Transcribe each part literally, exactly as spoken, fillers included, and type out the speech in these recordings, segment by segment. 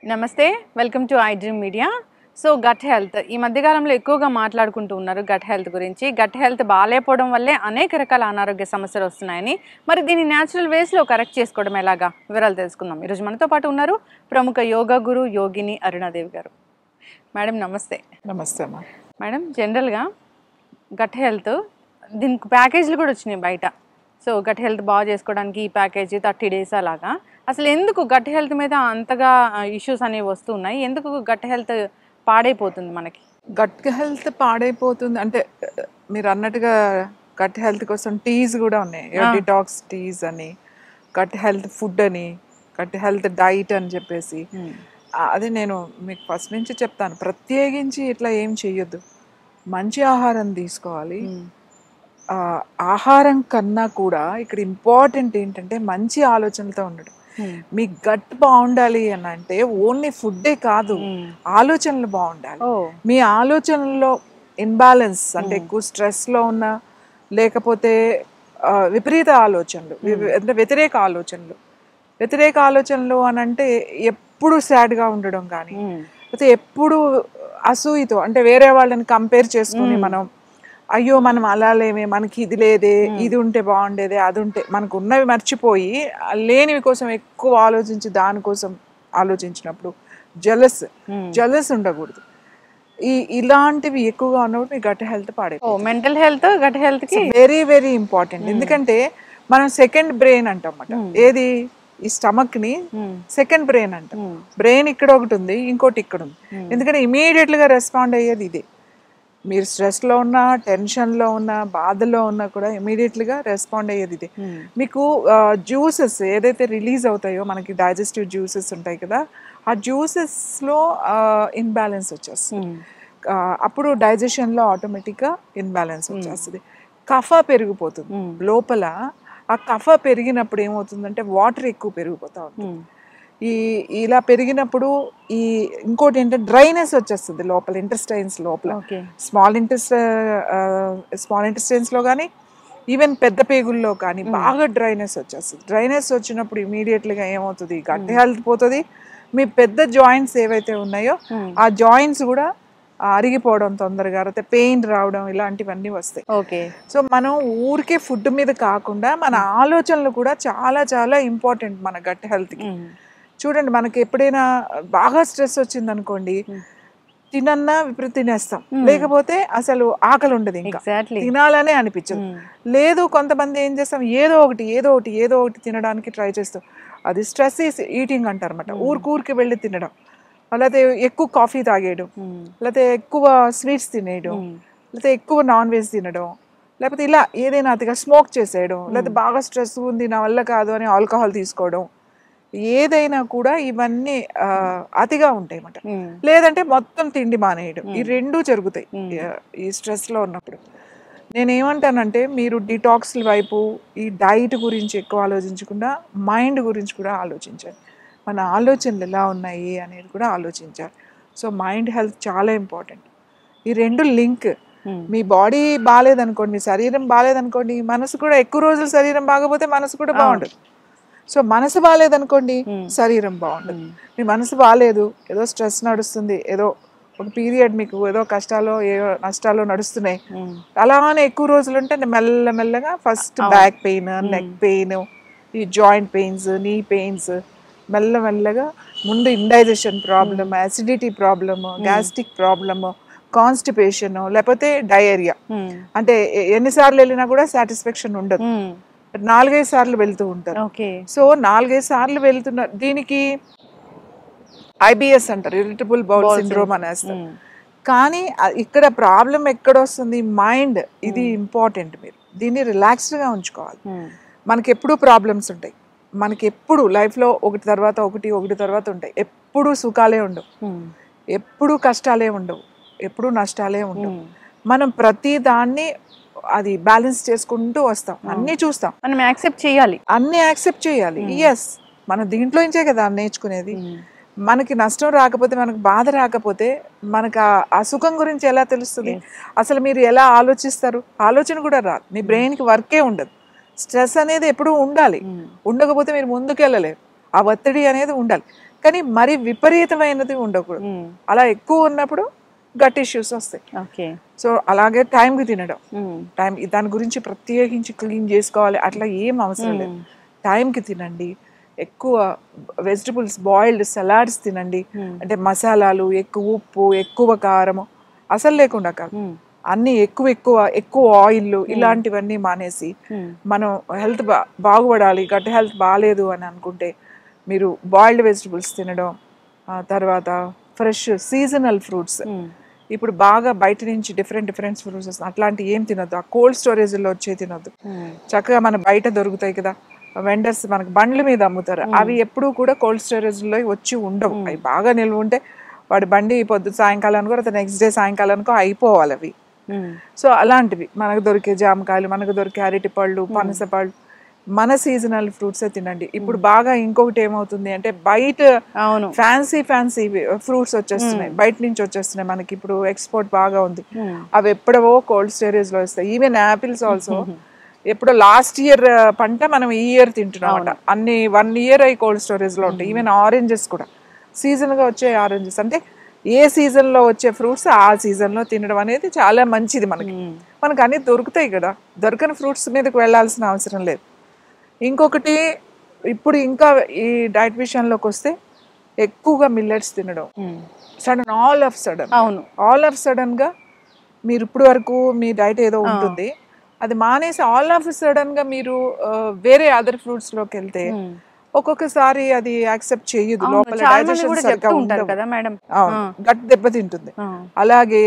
నమస్తే, welcome to I dream media. So gut health ఈ మధ్యకాలంలో ఎక్కువగా మాట్లాడుకుంటూ ఉన్నారు గట్ హెల్త్ గురించి. గట్ హెల్త్ బాగాలేకపోవడం వల్లే అనేక రకాల అనారోగ్య సమస్యలు వస్తున్నాయని, మరి దీన్ని న్యాచురల్ వేస్లో కరెక్ట్ చేసుకోవడం ఎలాగా వివరాలు తెలుసుకుందాం. ఈరోజు మనతో పాటు ఉన్నారు ప్రముఖ యోగా గురు యోగిని అరుణాదేవి గారు. మేడం నమస్తే. నమస్తే అమ్మా. మేడం, జనరల్గా గట్ హెల్త్ దీనికి ప్యాకేజీలు కూడా వచ్చినాయి బయట. సో గట్ హెల్త్ బాగా చేసుకోవడానికి ఈ ప్యాకేజీ థర్టీ డేస్ అలాగా. అసలు ఎందుకు గట్ హెల్త్ మీద అంతగా ఇష్యూస్ అనేవి వస్తున్నాయి? ఎందుకు గట్ హెల్త్ పాడైపోతుంది మనకి? గట్ హెల్త్ పాడైపోతుంది అంటే మీరు అన్నట్టుగా గట్ హెల్త్ కోసం టీస్ కూడా ఉన్నాయి. డిటాక్స్ టీస్ అని, గట్ హెల్త్ ఫుడ్ అని, గట్ హెల్త్ డైట్ అని చెప్పేసి. అది నేను మీకు ఫస్ట్ నుంచి చెప్తాను, ప్రత్యేకించి ఇట్లా ఏం చెయ్యొద్దు. మంచి ఆహారం తీసుకోవాలి. ఆహారం కన్నా కూడా ఇక్కడ ఇంపార్టెంట్ ఏంటంటే మంచి ఆలోచనలతో ఉండడం. మీ గట్ బాగుండాలి అని అంటే ఓన్లీ ఫుడ్డే కాదు, ఆలోచనలు బాగుండాలి. మీ ఆలోచనల్లో ఇన్బ్యాలెన్స్ అంటే ఎక్కువ స్ట్రెస్లో ఉన్న, లేకపోతే విపరీత ఆలోచనలు అంటే వ్యతిరేక ఆలోచనలు వ్యతిరేక ఆలోచనలు అని అంటే ఎప్పుడు సాడ్గా ఉండడం కానీ, లేకపోతే ఎప్పుడు అసూయతో అంటే వేరే వాళ్ళని కంపేర్ చేసుకుని మనం అయ్యో మనం అలా లేమే, మనకి ఇది లేదే, ఇది ఉంటే బాగుండేదే, అది ఉంటే, మనకు ఉన్నవి మర్చిపోయి లేనివి కోసం ఎక్కువ ఆలోచించి దానికోసం ఆలోచించినప్పుడు జలస్ జలస్ ఉండకూడదు. ఈ ఇలాంటివి ఎక్కువగా ఉన్నప్పుడు మీ గట్ హెల్త్ పాడే. మెంటల్ హెల్త్ గట్ హెల్త్ కి వెరీ వెరీ ఇంపార్టెంట్. ఎందుకంటే మనం సెకండ్ బ్రెయిన్ అంటామట. ఏది? ఈ స్టమక్ ని సెకండ్ బ్రెయిన్ అంటాం. బ్రెయిన్ ఇక్కడ ఒకటి ఉంది, ఇంకోటి ఇక్కడ ఉంది. ఎందుకంటే ఇమీడియట్ గా రెస్పాండ్ అయ్యేది ఇదే. మీరు స్ట్రెస్లో ఉన్నా, టెన్షన్లో ఉన్నా, బాధలో ఉన్నా కూడా ఇమీడియట్లీగా రెస్పాండ్ అయ్యేది ఇదే. మీకు జ్యూసెస్ ఏదైతే రిలీజ్ అవుతాయో, మనకి డైజెస్టివ్ జ్యూసెస్ ఉంటాయి కదా, ఆ జ్యూసెస్లో ఇన్బ్యాలెన్స్ వచ్చేస్తుంది. అప్పుడు డైజెషన్లో ఆటోమేటిక్గా ఇన్బ్యాలెన్స్ వచ్చేస్తుంది. కఫ పెరిగిపోతుంది లోపల. ఆ కఫ పెరిగినప్పుడు ఏమవుతుందంటే వాటర్ ఎక్కువ పెరిగిపోతూ ఉంటుంది. ఈ ఇలా పెరిగినప్పుడు ఈ ఇంకోటి ఏంటంటే డ్రైనెస్ వచ్చేస్తుంది లోపల, ఇంటెస్టైన్స్ లోపల, స్మాల్ ఇంటెస్ట్ స్మాల్ ఇంటెస్టైన్స్లో కానీ ఈవెన్ పెద్ద పేగుల్లో కానీ బాగా డ్రైనెస్ వచ్చేస్తుంది. డ్రైనెస్ వచ్చినప్పుడు ఇమీడియట్లీగా ఏమవుతుంది, గట్ హెల్త్ పోతుంది. మీ పెద్ద జాయింట్స్ ఏవైతే ఉన్నాయో ఆ జాయింట్స్ కూడా అరిగిపోవడం తొందరగా, అయితే పెయిన్ రావడం, ఇలాంటివన్నీ వస్తాయి. ఓకే. సో మనం ఊరికే ఫుడ్ మీద కాకుండా మన ఆలోచనలు కూడా చాలా చాలా ఇంపార్టెంట్ మన గట్ హెల్త్కి. చూడండి, మనకి ఎప్పుడైనా బాగా స్ట్రెస్ వచ్చింది అనుకోండి, తినన్నా విపరీత తినేస్తాం, లేకపోతే అసలు ఆకలి ఉండదు, ఇంకా తినాలనే అనిపించదు. లేదు, కొంతమంది ఏం చేస్తాం, ఏదో ఒకటి ఏదో ఒకటి ఏదో ఒకటి తినడానికి ట్రై చేస్తాం. అది స్ట్రెస్ ఈస్ ఈటింగ్ అంటారు అనమాట. ఊరికి ఊరికి వెళ్ళి తినడం, లేకపోతే ఎక్కువ కాఫీ తాగేయడం, లేకపోతే ఎక్కువ స్వీట్స్ తినేయడం, లేకపోతే ఎక్కువ నాన్ వెజ్ తినడం, లేకపోతే ఇలా ఏదైనా అతిగా స్మోక్ చేసేయడం, లేకపోతే బాగా స్ట్రెస్ ఉంది నా వల్ల కాదు అని ఆల్కహాల్ తీసుకోవడం, ఏదైనా కూడా ఇవన్నీ అతిగా ఉంటాయి అన్నమాట. లేదంటే మొత్తం తిండి మానేయడం, ఈ రెండూ జరుగుతాయి ఈ స్ట్రెస్లో ఉన్నప్పుడు. నేనేమంటానంటే మీరు డిటాక్స్ వైపు, ఈ డైట్ గురించి ఎక్కువ ఆలోచించకుండా మైండ్ గురించి కూడా ఆలోచించాలి. మన ఆలోచనలు ఎలా ఉన్నాయి అనేది కూడా ఆలోచించాలి. సో మైండ్ హెల్త్ చాలా ఇంపార్టెంట్. ఈ రెండు లింక్. మీ బాడీ బాగాలేదనుకోండి, మీ శరీరం బాగాలేదనుకోండి, మనసు కూడా ఎక్కువ రోజులు శరీరం బాగపోతే మనసు కూడా బాగుండదు. సో మనసు బాగాలేదనుకోండి, శరీరం బాగుండదు. మీ మనసు బాగాలేదు, ఏదో స్ట్రెస్ నడుస్తుంది, ఏదో ఒక పీరియడ్ మీకు ఏదో కష్టాలు ఏదో నష్టాలు నడుస్తున్నాయి, అలానే ఎక్కువ రోజులు ఉంటే మెల్లమెల్లగా first back pain, neck pain, ఈ జాయింట్ పెయిన్స్, నీ పెయిన్స్, మెల్లమెల్లగా ముందు indigestion problem, acidity problem, gastric problem, constipation, లేకపోతే డయేరియా. అంటే ఎన్నిసార్లు వెళ్ళినా కూడా సాటిస్ఫాక్షన్ ఉండదు, నాలుగైదు సార్లు వెళ్తూ ఉంటారు. సో నాలుగైదు సార్లు వెళ్తున్న దీనికి ఐబిఎస్ అంటారు, ఇరిటబుల్ బౌల్ సిండ్రోమ్ అనేస్తారు. కానీ ఇక్కడ ప్రాబ్లం ఎక్కడ వస్తుంది, మైండ్. ఇది ఇంపార్టెంట్. మీరు దీన్ని రిలాక్స్డ్గా ఉంచుకోవాలి. మనకి ఎప్పుడూ ప్రాబ్లమ్స్ ఉంటాయి, మనకి ఎప్పుడు లైఫ్లో ఒకటి తర్వాత ఒకటి ఒకటి తర్వాత ఉంటాయి. ఎప్పుడు సుఖాలే ఉండవు, ఎప్పుడు కష్టాలే ఉండవు, ఎప్పుడు నష్టాలే ఉండవు. మనం ప్రతి దాన్ని అది బ్యాలెన్స్ చేసుకుంటూ వస్తాం, అన్నీ చూస్తాం, మనం యాక్సెప్ట్ చేయాలి, అన్నీ యాక్సెప్ట్ చేయాలి. ఎస్, మనం దీంట్లో నుంచే కదా నేర్చుకునేది. మనకి నష్టం రాకపోతే, మనకు బాధ రాకపోతే మనకు ఆ సుఖం గురించి ఎలా తెలుస్తుంది? అసలు మీరు ఎలా ఆలోచిస్తారు? ఆలోచన కూడా రాదు, మీ బ్రెయిన్కి వర్కే ఉండదు. స్ట్రెస్ అనేది ఎప్పుడూ ఉండాలి, ఉండకపోతే మీరు ముందుకు వెళ్ళలేరు. ఆ ఒత్తిడి అనేది ఉండాలి. కానీ మరి విపరీతమైనది ఉండకూడదు. అలా ఎక్కువ ఉన్నప్పుడు గట్ ఇష్యూస్ వస్తాయి. ఓకే. సో అలాగే టైంకి తినడం, టైం దాని గురించి ప్రత్యేకించి క్లీన్ చేసుకోవాలి అట్లా ఏం అవసరం లేదు. టైంకి తినండి, ఎక్కువ వెజిటబుల్స్, బాయిల్డ్ సలాడ్స్ తినండి. అంటే మసాలాలు, ఎక్కువ ఉప్పు, ఎక్కువ కారము అసలు లేకుండా కాదు, అన్ని ఎక్కువ ఎక్కువ ఎక్కువ ఆయిల్ ఇలాంటివన్నీ మానేసి మనం హెల్త్ బా బాగుపడాలి గట్ హెల్త్ బాగాలేదు అని అనుకుంటే మీరు బాయిల్డ్ వెజిటబుల్స్ తినడం, తర్వాత ఫ్రెష్ సీజనల్ ఫ్రూట్స్. ఇప్పుడు బాగా బయట నుంచి డిఫరెంట్ డిఫరెంట్ ఫ్రూట్స్ వస్తాయి, అట్లాంటివి ఏం తినొద్దు. ఆ కోల్డ్ స్టోరేజ్లో వచ్చే తినొద్దు. చక్కగా మన బయట దొరుకుతాయి కదా వెండర్స్, మనకు బండ్ల మీద అమ్ముతారు, అవి ఎప్పుడూ కూడా కోల్డ్ స్టోరేజ్లో వచ్చి ఉండవు. అవి బాగా నిల్వ ఉంటే వాడి బండి పొద్దు సాయంకాలానికో లేదా నెక్స్ట్ డే సాయంకాలానికో అయిపోవాలి అవి. సో అలాంటివి మనకు దొరికే జామకాయలు, మనకు దొరికే అరటి పళ్ళు, పనస పళ్ళు, మన సీజనల్ ఫ్రూట్సే తినండి. ఇప్పుడు బాగా ఇంకొకటి ఏమవుతుంది అంటే బయట ఫ్యాన్సీ ఫ్యాన్సీ ఫ్రూట్స్ వచ్చేస్తున్నాయి, బయట నుంచి వచ్చేస్తున్నాయి, మనకి ఇప్పుడు ఎక్స్పోర్ట్ బాగా ఉంది. అవి ఎప్పుడవో కోల్డ్ స్టోరేజ్ లో వస్తాయి. ఈవెన్ యాపిల్స్ ఆల్సో ఎప్పుడో లాస్ట్ ఇయర్ పంట మనం ఈ ఇయర్ తింటున్నాం అంట, అన్ని వన్ ఇయర్ అయి కోల్డ్ స్టోరేజ్ లో ఉంటాయి. ఈవెన్ ఆరెంజెస్ కూడా సీజన్ గా వచ్చే ఆరెంజెస్, అంటే ఏ సీజన్ లో వచ్చే ఫ్రూట్స్ ఆ సీజన్ లో తినడం అనేది చాలా మంచిది. మనకి మనకు అన్ని దొరుకుతాయి కదా, దొరకని ఫ్రూట్స్ మీదకి వెళ్ళాల్సిన అవసరం లేదు. ఇంకొకటి ఇప్పుడు ఇంకా ఈ డైట్ విషయంలోకి వస్తే ఎక్కువగా మిల్లెట్స్ తినడం, సడన్ ఆల్ ఆఫ్ సడన్ అవును ఆల్ ఆఫ్ సడన్ గా మీరు ఇప్పుడు వరకు మీ డైట్ ఏదో ఉంటుంది అది మానేసి ఆల్ ఆఫ్ సడన్ గా మీరు వేరే అదర్ ఫ్రూట్స్ లోకి వెళ్తే ఒక్కొక్కసారి అది యాక్సెప్ట్ చేయదు, లోపల డైజెషన్ సరిగ్గా ఉండదు కదా మేడం, గట్ దెబ్బతింటుంది. అలాగే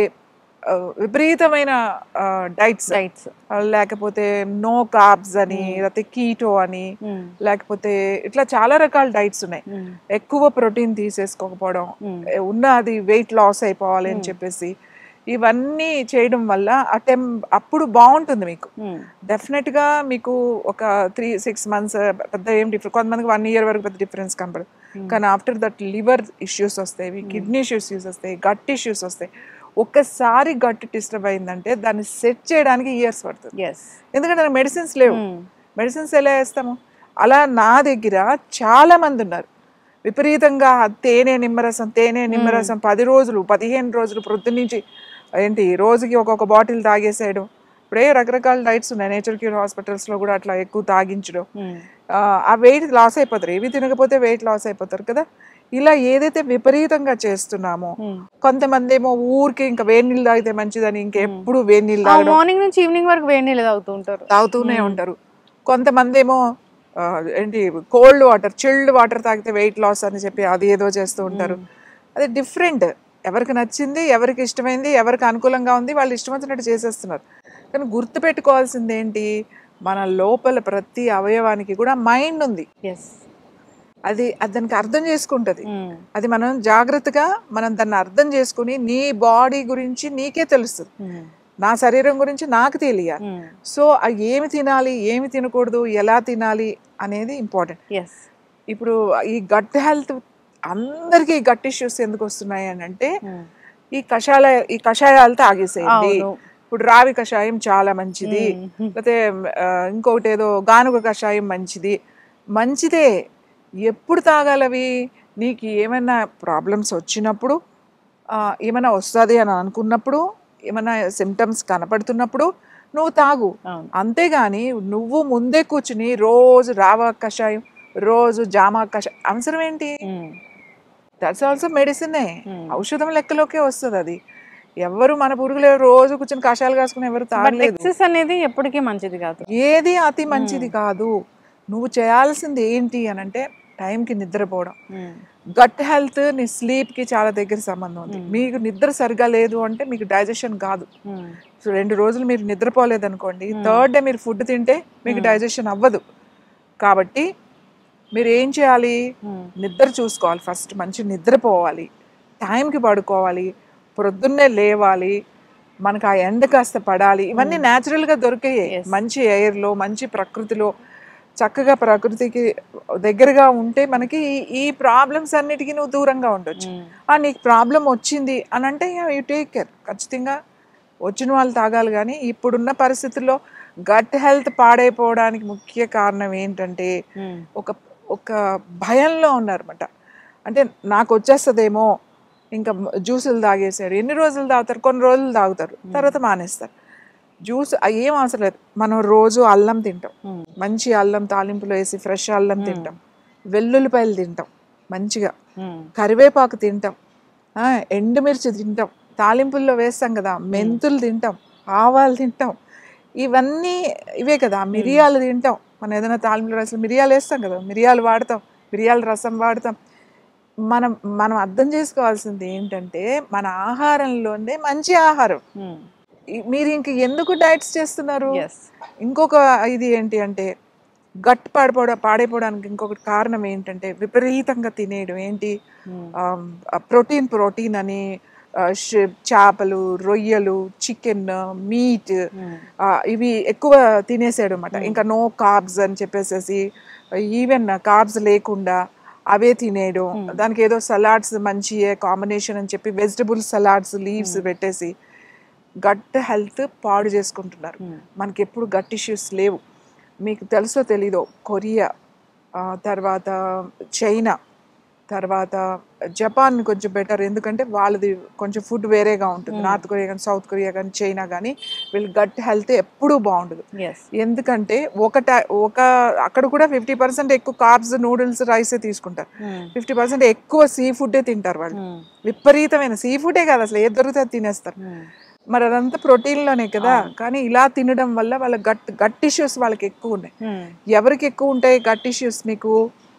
విపరీతమైన డైట్స్ డైట్స్ లేకపోతే నో కార్బ్స్ అని, లేకపోతే కీటో అని, లేకపోతే ఇట్లా చాలా రకాల డైట్స్ ఉన్నాయి. ఎక్కువ ప్రోటీన్ తీసేసుకోకపోవడం, ఉన్న అది వెయిట్ లాస్ అయిపోవాలి అని చెప్పేసి ఇవన్నీ చేయడం వల్ల అటెం అప్పుడు బాగుంటుంది మీకు, డెఫినెట్ గా మీకు ఒక త్రీ సిక్స్ మంత్స్ పెద్ద ఏం డిఫరెన్స్, కొంతమందికి వన్ ఇయర్ వరకు పెద్ద డిఫరెన్స్ కనపడదు. కానీ ఆఫ్టర్ దట్ లివర్ ఇష్యూస్ వస్తాయి, కిడ్నీ ఇష్యూస్ వస్తాయి, గట్ ఇష్యూస్ వస్తాయి. ఒక్కసారి గట్ డిస్టర్బ్ అయిందంటే దాన్ని సెట్ చేయడానికి ఇయర్స్ పడుతుంది, ఎందుకంటే నాకు మెడిసిన్స్ లేవు. మెడిసిన్స్ ఎలా వేస్తాము? అలా నా దగ్గర చాలా మంది ఉన్నారు, విపరీతంగా తేనె నిమ్మరసం తేనె నిమ్మరసం పది రోజులు పదిహేను రోజులు ప్రొద్దునుంచి ఏంటి రోజుకి ఒక్కొక్క బాటిల్ తాగేసేయడం. ఇప్పుడే రకరకాల డైట్స్ ఉన్నాయి, నేచర్ క్యూర్ హాస్పిటల్స్ లో కూడా అట్లా ఎక్కువ తాగించడం, ఆ వెయిట్ లాస్ అయిపోతారు. ఏవి తినకపోతే వెయిట్ లాస్ అయిపోతారు కదా. ఇలా ఏదైతే విపరీతంగా చేస్తున్నామో, కొంతమంది ఏమో ఊరికి ఇంకా వేడి నీళ్ళు తాగితే మంచిదని ఇంకెప్పుడు వేడి నీళ్ళు తాగడం, మార్నింగ్ నుంచి ఈవినింగ్ వరకు వేడి నీళ్ళు తాగుతూ ఉంటారు తాగుతూనే ఉంటారు. కొంతమంది ఏమో ఏంటి కోల్డ్ వాటర్ చిల్డ్ వాటర్ తాగితే వెయిట్ లాస్ అని చెప్పి అది ఏదో చేస్తూ ఉంటారు. అది డిఫరెంట్, ఎవరికి నచ్చింది, ఎవరికి ఇష్టమైంది, ఎవరికి అనుకూలంగా ఉంది వాళ్ళు ఇష్టం వచ్చినట్టు చేసేస్తున్నారు. కానీ గుర్తుపెట్టుకోవాల్సింది ఏంటి, మన లోపల ప్రతి అవయవానికి కూడా మైండ్ ఉంది, అది దానికి అర్థం చేసుకుంటది. అది మనం జాగ్రత్తగా మనం దాన్ని అర్థం చేసుకుని నీ బాడీ గురించి నీకే తెలుస్తుంది, నా శరీరం గురించి నాకు తెలియాలి. సో ఏమి తినాలి ఏమి తినకూడదు ఎలా తినాలి అనేది ఇంపార్టెంట్. ఇప్పుడు ఈ గట్ హెల్త్ అందరికీ గట్ ఇష్యూస్ ఎందుకు వస్తున్నాయి అని అంటే ఈ కషాయ ఈ కషాయాలు తాగేసేయండి. ఇప్పుడు రావి కషాయం చాలా మంచిది, లేకపోతే ఇంకొకటి ఏదో గానుగ కషాయం మంచిది, మంచిదే. ఎప్పుడు తాగాలవి? నీకు ఏమైనా ప్రాబ్లమ్స్ వచ్చినప్పుడు, ఏమైనా వస్తుంది అని అనుకున్నప్పుడు, ఏమైనా సిమ్టమ్స్ కనపడుతున్నప్పుడు నువ్వు తాగు, అంతేగాని నువ్వు ముందే కూర్చుని రోజు రావ కషాయం రోజు జామా కషాయం అవసరం ఏంటి? దట్స్ ఆల్సో మెడిసినే, ఔషధం లెక్కలోకే వస్తుంది అది. ఎవరు మన పురుగులు రోజు కూర్చొని కషాయాలు కాసుకుని ఎవరు తాగలేదు. అనేది ఎప్పటికీ మంచిది కాదు, ఏది అతి మంచిది కాదు. నువ్వు చేయాల్సింది ఏంటి అని అంటే టైంకి నిద్రపోవడం. గట్ హెల్త్ నీ స్లీప్ కి చాలా దగ్గర సంబంధం ఉంది. మీకు నిద్ర సరిగా లేదు అంటే మీకు డైజెషన్ కాదు. సో రెండు రోజులు మీరు నిద్రపోలేదు అనుకోండి, థర్డ్ డే మీరు ఫుడ్ తింటే మీకు డైజెషన్ అవ్వదు. కాబట్టి మీరు ఏం చేయాలి? నిద్ర చూసుకోవాలి. ఫస్ట్ మంచి నిద్రపోవాలి, టైంకి పడుకోవాలి, ప్రొద్దున్నే లేవాలి, మనకు ఆ ఎండ కాస్త పడాలి. ఇవన్నీ న్యాచురల్గా దొరికాయి, మంచి ఎయిర్లో మంచి ప్రకృతిలో చక్కగా ప్రకృతికి దగ్గరగా ఉంటే మనకి ఈ ప్రాబ్లమ్స్ అన్నిటికీ నువ్వు దూరంగా ఉండొచ్చు. ఆ నీకు ప్రాబ్లం వచ్చింది అని అంటే యూ టేక్ కేర్, ఖచ్చితంగా వచ్చిన వాళ్ళు తాగాలి. కానీ ఇప్పుడున్న పరిస్థితుల్లో గట్ హెల్త్ పాడైపోవడానికి ముఖ్య కారణం ఏంటంటే ఒక ఒక భయంలో ఉన్నారన్నమాట. అంటే నాకు వచ్చేస్తుందేమో ఇంకా జ్యూసులు తాగేసాడు. ఎన్ని రోజులు తాగుతారు? కొన్ని రోజులు తాగుతారు, తర్వాత మానేస్తారు. జ్యూస్ ఏం అవసరం లేదు. మనం రోజు అల్లం తింటాం, మంచి అల్లం తాలింపులో వేసి ఫ్రెష్ అల్లం తింటాం, వెల్లుల్లిపాయలు తింటాం మంచిగా, కరివేపాకు తింటాం, ఎండుమిర్చి తింటాం, తాలింపుల్లో వేస్తాం కదా, మెంతులు తింటాం, ఆవాలు తింటాం, ఇవన్నీ ఇవే కదా. మిరియాలు తింటాం, మనం ఏదైనా తాలింపులో రసం మిరియాలు వేస్తాం కదా, మిరియాలు వాడతాం, మిరియాల రసం వాడతాం. మనం మనం అర్థం చేసుకోవాల్సింది ఏంటంటే మన ఆహారంలోనే మంచి ఆహారం. మీరు ఇంక ఎందుకు డైట్స్ చేస్తున్నారు? ఇంకొక ఇది ఏంటి అంటే గట్ పాడిపోవడం పాడైపోవడానికి ఇంకొకటి కారణం ఏంటంటే విపరీతంగా తినేయడం. ఏంటి? ప్రోటీన్ ప్రోటీన్ అని చేపలు, రొయ్యలు, చికెన్, మీట్ ఇవి ఎక్కువ తినేసాడు అనమాట. ఇంకా నో కార్బ్స్ అని చెప్పేసేసి ఈవెన్ కార్బ్స్ లేకుండా అవే తినేయడం. దానికి ఏదో సలాడ్స్ మంచి కాంబినేషన్ అని చెప్పి వెజిటబుల్ సలాడ్స్ లీవ్స్ పెట్టేసి గట్ హెల్త్ పాడు చేసుకుంటున్నారు. మనకి ఎప్పుడు గట్ ఇష్యూస్ లేవు. మీకు తెలుసో తెలీదో కొరియా, తర్వాత చైనా, తర్వాత జపాన్ కొంచెం బెటర్. ఎందుకంటే వాళ్ళది కొంచెం ఫుడ్ వేరేగా ఉంటుంది. నార్త్ కొరియా కానీ, సౌత్ కొరియా కానీ, చైనా కానీ వీళ్ళు గట్ హెల్త్ ఎప్పుడూ బాగుండదు. ఎందుకంటే ఒక ఒక అక్కడ కూడా ఫిఫ్టీ పర్సెంట్ ఎక్కువ కార్బ్స్, నూడిల్స్, రైసే తీసుకుంటారు. ఫిఫ్టీ పర్సెంట్ ఎక్కువ సీ ఫుడ్డే తింటారు వాళ్ళు. విపరీతమైన సీ ఫుడే కాదు, అసలు ఏది దొరికితే తినేస్తారు. మరి అదంతా ప్రోటీన్లోనే కదా. కానీ ఇలా తినడం వల్ల వాళ్ళ గట్ గట్ ఇష్యూస్ వాళ్ళకి ఎక్కువ ఉన్నాయి. ఎవరికి ఎక్కువ ఉంటాయి గట్ ఇష్యూస్? మీకు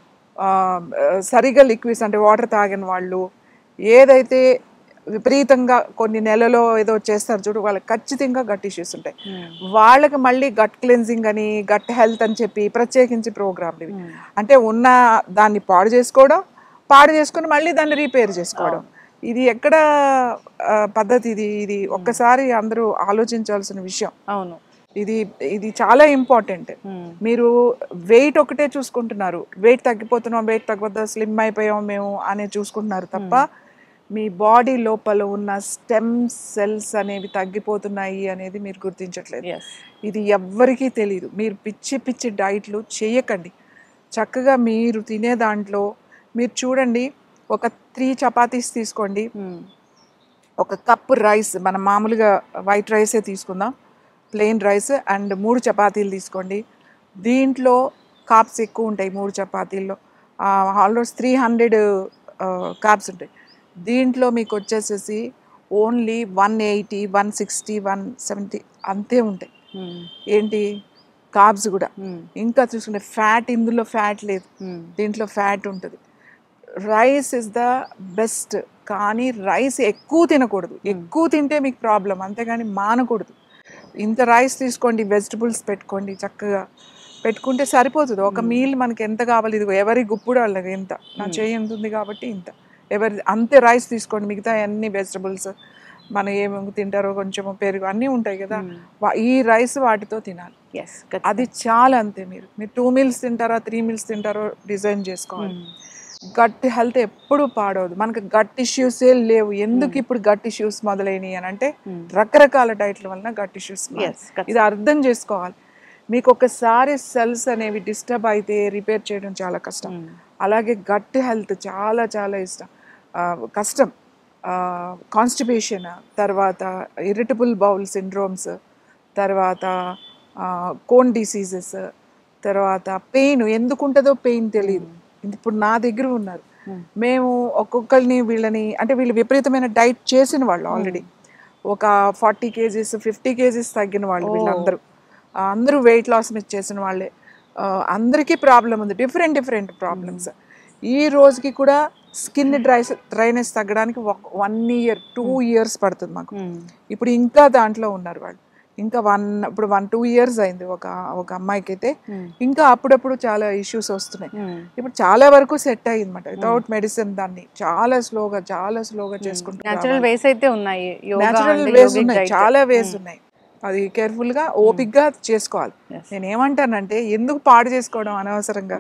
సరిగా లిక్విడ్స్ అంటే వాటర్ తాగిన వాళ్ళు, ఏదైతే విపరీతంగా కొన్ని నెలలో ఏదో చేస్తారు చూడు, వాళ్ళకి ఖచ్చితంగా గట్ ఇష్యూస్ ఉంటాయి. వాళ్ళకి మళ్ళీ గట్ క్లెన్జింగ్ అని, గట్ హెల్త్ అని చెప్పి ప్రత్యేకించి ప్రోగ్రాంలు ఇవి. అంటే ఉన్న దాన్ని పాడు చేసుకోవడం, పాడు చేసుకుని మళ్ళీ దాన్ని రిపేర్ చేసుకోవడం. ఇది ఎక్కడ పద్ధతి? ఇది ఇది ఒక్కసారి అందరూ ఆలోచించాల్సిన విషయం. అవును, ఇది ఇది చాలా ఇంపార్టెంట్. మీరు వెయిట్ ఒకటే చూసుకుంటున్నారు, వెయిట్ తగ్గిపోతున్నాం, వెయిట్ తగ్గిపోతా, స్లిమ్ అయిపోయాం మేము అనే చూసుకుంటున్నారు తప్ప మీ బాడీ లోపల ఉన్న స్టెమ్ సెల్స్ అనేవి తగ్గిపోతున్నాయి అనేది మీరు గుర్తించట్లేదు. ఇది ఎవ్వరికీ తెలియదు. మీరు పిచ్చి పిచ్చి డైట్లు చేయకండి. చక్కగా మీరు తినే దాంట్లో మీరు చూడండి, ఒక త్రీ చపాతీస్ తీసుకోండి, ఒక కప్ రైస్, మనం మామూలుగా వైట్ రైసే తీసుకుందాం, ప్లెయిన్ రైస్, అండ్ మూడు చపాతీలు తీసుకోండి. దీంట్లో కార్బ్స్ ఎక్కువ ఉంటాయి. మూడు చపాతీల్లో ఆల్మోస్ట్ త్రీ హండ్రెడ్ కార్బ్స్ ఉంటాయి. దీంట్లో మీకు వచ్చేసేసి only one eighty one sixty one seventy అంతే ఉంటాయి. ఏంటి? కార్బ్స్ కూడా. ఇంకా చూసుకుంటే ఫ్యాట్, ఇందులో ఫ్యాట్ లేదు, దీంట్లో ఫ్యాట్ ఉంటుంది. Rice is the best. కానీ రైస్ ఎక్కువ తినకూడదు. ఎక్కువ తింటే మీకు ప్రాబ్లం, అంతేగాని మానకూడదు. ఇంత రైస్ తీసుకోండి, వెజిటబుల్స్ పెట్టుకోండి, చక్కగా పెట్టుకుంటే సరిపోతుంది. ఒక మీల్ మనకి ఎంత కావాలి, ఇది ఎవరి గుప్పుడు వాళ్ళకి ఎంత, నా చేయి ఎంత ఉంది కాబట్టి ఇంత, ఎవరి అంతే రైస్ తీసుకోండి. మిగతా అన్ని వెజిటబుల్స్ మనం ఏమేమి తింటారో కొంచెం పెరుగు అన్నీ ఉంటాయి కదా, ఈ రైస్ వాటితో తినాలి. అది చాలా అంతే. మీరు మీరు టూ మీల్స్ తింటారా, త్రీ మీల్స్ తింటారో డిజైన్ చేసుకోవాలి. గట్ హెల్త్ ఎప్పుడు పాడవదు. మనకు గట్ ఇష్యూసే లేవు. ఎందుకు ఇప్పుడు గట్ ఇష్యూస్ మొదలైనవి అని అంటే రకరకాల డైట్ల వలన గట్ ఇష్యూస్. ఇది అర్థం చేసుకోవాలి. మీకు ఒకసారి సెల్స్ అనేవి డిస్టర్బ్ అయితే రిపేర్ చేయడం చాలా కష్టం. అలాగే గట్ హెల్త్ చాలా చాలా ఇష్టం కష్టం. కాన్స్టిపేషన్, తర్వాత ఇరిటబుల్ బౌల్ సిండ్రోమ్స్, తర్వాత కోన్ డిసీజెస్, తర్వాత పెయిన్ ఎందుకు ఉంటుందో పెయిన్ తెలియదు. ఇప్పుడు నా దగ్గర ఉన్నారు, మేము ఒక్కొక్కరిని వీళ్ళని అంటే వీళ్ళు విపరీతమైన డైట్ చేసిన వాళ్ళు, ఆల్రెడీ ఒక ఫార్టీ కేజీస్ ఫిఫ్టీ కేజీస్ తగ్గిన వాళ్ళు వీళ్ళందరూ, అందరూ వెయిట్ లాస్ మీద చేసిన వాళ్ళే. అందరికీ ప్రాబ్లం ఉంది, డిఫరెంట్ డిఫరెంట్ ప్రాబ్లమ్స్. ఈ రోజుకి కూడా స్కిన్ డ్రై డ్రైనెస్ తగ్గడానికి వన్ ఇయర్ టూ ఇయర్స్ పడుతుంది మాకు. ఇప్పుడు ఇంకా దాంట్లో ఉన్నారు వాళ్ళు, ఇంకా వన్ ఇప్పుడు వన్ టూ ఇయర్స్ అయింది ఒక ఒక అమ్మాయికి అయితే. ఇంకా అప్పుడప్పుడు చాలా ఇష్యూస్ వస్తున్నాయి. ఇప్పుడు చాలా వరకు సెట్ అయ్యింది అనమాట వితౌట్ మెడిసిన్. దాన్ని చాలా స్లోగా చాలా స్లోగా చేసుకుంటున్నారు. నేచురల్ వేస్ అయితే ఉన్నాయి, నేచురల్ వేస్ ఉన్నాయి, చాలా వేస్ ఉన్నాయి. అది కేర్ఫుల్గా ఓపిక్గా చేసుకోవాలి. నేను ఏమంటానంటే ఎందుకు పాడు చేసుకోవడం అనవసరంగా.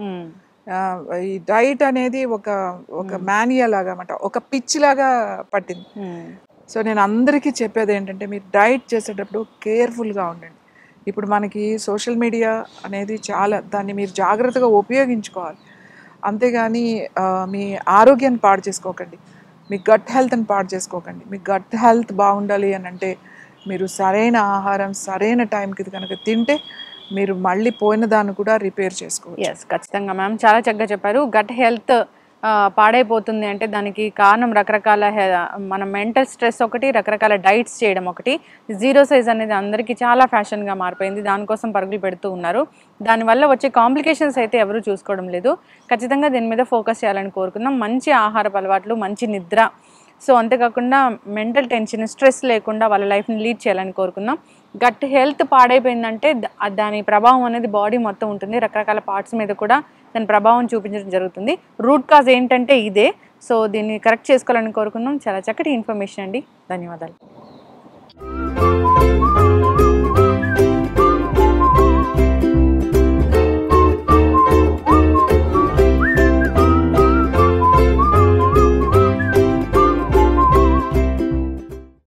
ఈ డైట్ అనేది ఒక ఒక మానియా లాగా అన్నమాట, ఒక పిచ్చి లాగా పట్టింది. సో నేను అందరికీ చెప్పేది ఏంటంటే మీరు డైట్ చేసేటప్పుడు కేర్ఫుల్గా ఉండండి. ఇప్పుడు మనకి సోషల్ మీడియా అనేది చాలా, దాన్ని మీరు జాగ్రత్తగా ఉపయోగించుకోవాలి. అంతేగాని ఆ, మీ ఆరోగ్యాన్ని పాడు చేసుకోకండి, మీ గట్ హెల్త్ని పాడు చేసుకోకండి. మీ గట్ హెల్త్ బాగుండాలి అని అంటే మీరు సరైన ఆహారం సరైన టైంకి కనుక తింటే మీరు మళ్ళీ పోయిన దాన్ని కూడా రిపేర్ చేసుకోవచ్చు. ఎస్, ఖచ్చితంగా మ్యామ్, చాలా చక్కగా చెప్పారు. గట్ హెల్త్ పాడైపోతుంది అంటే దానికి కారణం రకరకాల హె- మన మెంటల్ స్ట్రెస్ ఒకటి, రకరకాల డైట్స్ చేయడం ఒకటి. జీరో సైజ్ అనేది అందరికీ చాలా ఫ్యాషన్గా మారిపోయింది, దానికోసం పరుగులు పెడుతూ ఉన్నారు. దానివల్ల వచ్చే కాంప్లికేషన్స్ అయితే ఎవరు చూసుకోవడం లేదు. ఖచ్చితంగా దీని మీద ఫోకస్ చేయాలని కోరుకుందాం. మంచి ఆహారపు అలవాట్లు, మంచి నిద్ర, సో అంతేకాకుండా మెంటల్ టెన్షన్, స్ట్రెస్ లేకుండా వాళ్ళ లైఫ్ని లీడ్ చేయాలని కోరుకుందాం. గట్ హెల్త్ పాడైపోయిందంటే ద- దాని ప్రభావం అనేది బాడీ మొత్తం ఉంటుంది, రకరకాల పార్ట్స్ మీద కూడా దాని ప్రభావం చూపించడం జరుగుతుంది. రూట్ కాజ్ ఏంటంటే ఇదే. సో దీన్ని కరెక్ట్ చేసుకోవాలని కోరుకుందాం. చాలా చక్కటి ఇన్ఫర్మేషన్ అండి, ధన్యవాదాలు.